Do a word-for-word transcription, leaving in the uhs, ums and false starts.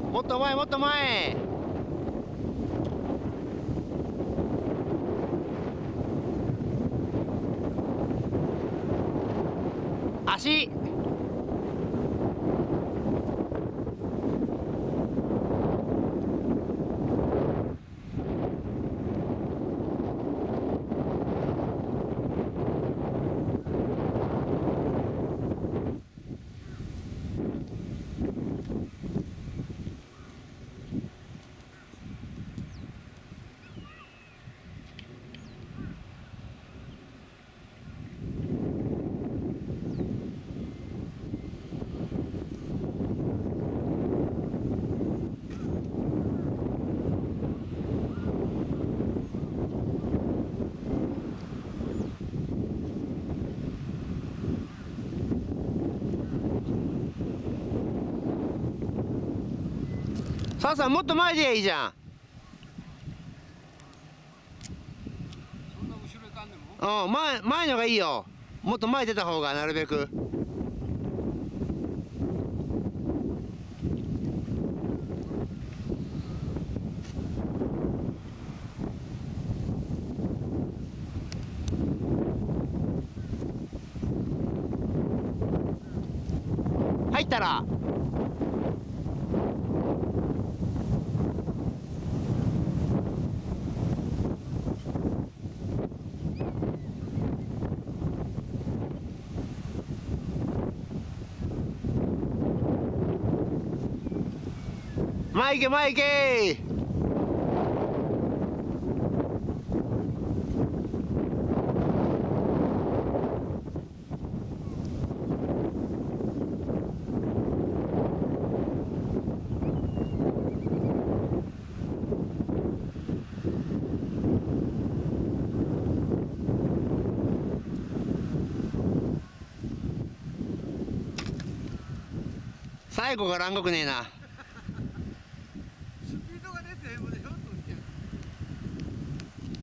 もっと前もっと前。足。さあさん、もっと前でいいじゃん。 そんな後ろ行かんでも。 うん、前前のがいいよ。もっと前出た方がなるべく。入ったら前行け前行け。最後が乱国ねえな。